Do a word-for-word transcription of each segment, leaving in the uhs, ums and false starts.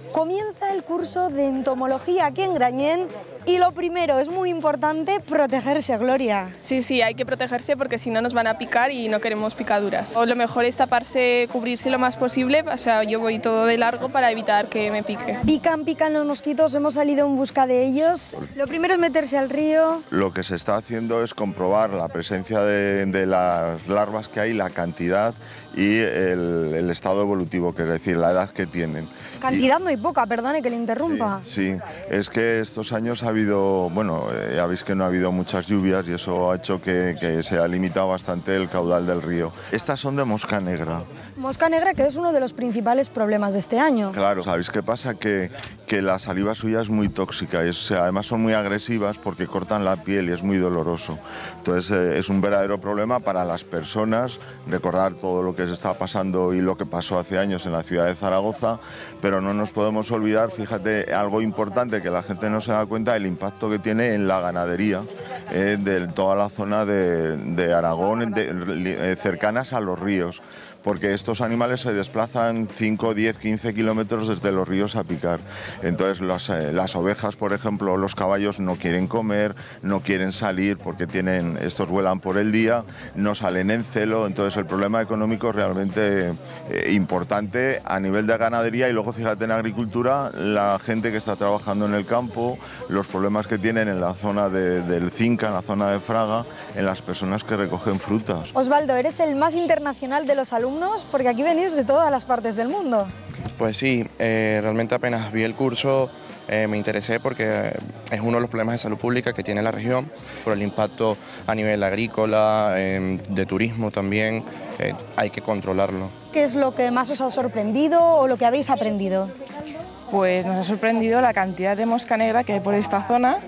Comienza el curso de entomología aquí en Grañén y lo primero, es muy importante protegerse, Gloria. Sí, sí, hay que protegerse porque si no nos van a picar y no queremos picaduras. O lo mejor es taparse, cubrirse lo más posible, o sea, yo voy todo de largo para evitar que me pique. Pican, pican los mosquitos, hemos salido en busca de ellos. Lo primero es meterse al río. Lo que se está haciendo es comprobar la presencia de, de las larvas que hay, la cantidad y el, el estado evolutivo, que es decir, la edad que tienen. Cantidad no hay poca, perdone que le interrumpa. Sí, sí, es que estos años ha habido, bueno, ya veis que no ha habido muchas lluvias y eso ha hecho que, que se ha limitado bastante el caudal del río. Estas son de mosca negra. Mosca negra, que es uno de los principales problemas de este año. Claro, ¿sabéis qué pasa? Que, que la saliva suya es muy tóxica y es, además son muy agresivas porque cortan la piel y es muy doloroso. Entonces eh, es un verdadero problema para las personas recordar todo lo que se está pasando y lo que pasó hace años en la ciudad de Zaragoza, pero no nos podemos olvidar, fíjate, algo importante que la gente no se da cuenta, el impacto que tiene en la ganadería eh, de toda la zona de, de Aragón, de, eh, cercanas a los ríos, porque estos animales se desplazan cinco, diez, quince kilómetros desde los ríos a picar. Entonces las, eh, las ovejas, por ejemplo, los caballos no quieren comer, no quieren salir porque tienen, estos vuelan por el día, no salen en celo, entonces el problema económico es realmente eh, importante a nivel de ganadería y luego fíjate en agricultura, la gente que está trabajando en el campo, los problemas que tienen en la zona de, del Cinca, en la zona de Fraga, en las personas que recogen frutas. Osvaldo, eres el más internacional de los alumnos porque aquí venís de todas las partes del mundo. Pues sí, eh, realmente apenas vi el curso eh, me interesé porque es uno de los problemas de salud pública que tiene la región, por el impacto a nivel agrícola, eh, de turismo también, eh, hay que controlarlo. ¿Qué es lo que más os ha sorprendido o lo que habéis aprendido? Pues nos ha sorprendido la cantidad de mosca negra que hay por esta zona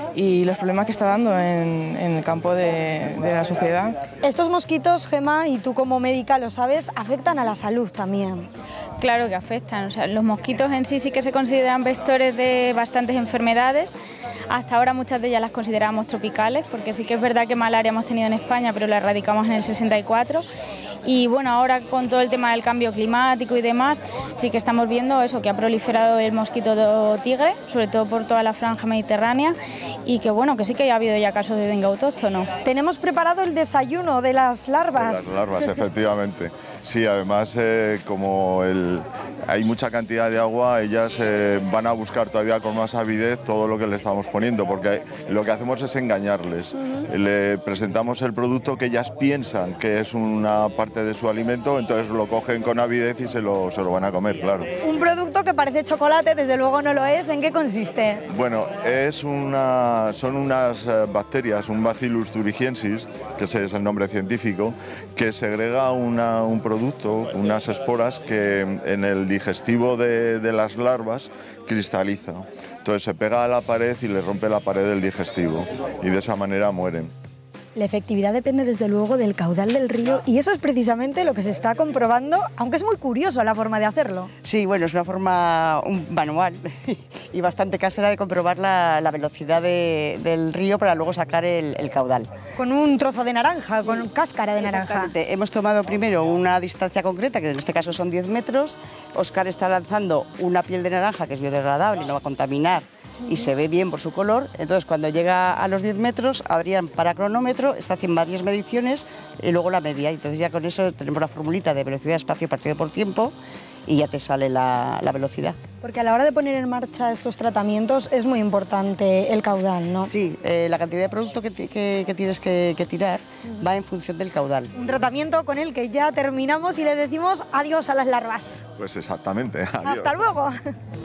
y los problemas que está dando en, en el campo de, de la sociedad. Estos mosquitos, Gemma, y tú como médica lo sabes, afectan a la salud también. Claro que afectan, o sea, los mosquitos en sí sí que se consideran vectores de bastantes enfermedades. Hasta ahora muchas de ellas las consideramos tropicales, porque sí que es verdad que malaria hemos tenido en España, pero la erradicamos en el sesenta y cuatro. Y bueno, ahora con todo el tema del cambio climático y demás, sí que estamos viendo eso, que ha proliferado el mosquito tigre, sobre todo por toda la franja mediterránea, y que bueno, que sí que ha habido ya casos de dengue autóctono. Tenemos preparado el desayuno de las larvas. De las larvas, efectivamente. Sí, además eh, como el, hay mucha cantidad de agua, ellas eh, van a buscar todavía con más avidez todo lo que le estamos poniendo, porque lo que hacemos es engañarles. Uh-huh. Le presentamos el producto que ellas piensan que es una parte de su alimento, entonces lo cogen con avidez y se lo, se lo van a comer, claro. Un producto que parece chocolate, desde luego no lo es. ¿En qué consiste? Bueno, es una, son unas bacterias, un Bacillus thuringiensis, que ese es el nombre científico, que segrega una, un producto, unas esporas que en el digestivo de, de las larvas cristaliza. Entonces se pega a la pared y le rompe la pared del digestivo y de esa manera mueren. La efectividad depende desde luego del caudal del río y eso es precisamente lo que se está comprobando, aunque es muy curioso la forma de hacerlo. Sí, bueno, es una forma un manual y bastante casera de comprobar la, la velocidad de, del río para luego sacar el, el caudal. Con un trozo de naranja, con cáscara de naranja. Hemos tomado primero una distancia concreta, que en este caso son diez metros. Óscar está lanzando una piel de naranja que es biodegradable y no va a contaminar, y se ve bien por su color. Entonces cuando llega a los diez metros, Adrián para cronómetro, está haciendo varias mediciones y luego la media, entonces ya con eso tenemos la formulita de velocidad espacio partido por tiempo y ya te sale la, la velocidad. Porque a la hora de poner en marcha estos tratamientos es muy importante el caudal, ¿no? Sí, eh, la cantidad de producto que, que, que tienes que, que tirar uh-huh. va en función del caudal. Un tratamiento con el que ya terminamos y le decimos adiós a las larvas. Pues exactamente, adiós. Hasta luego.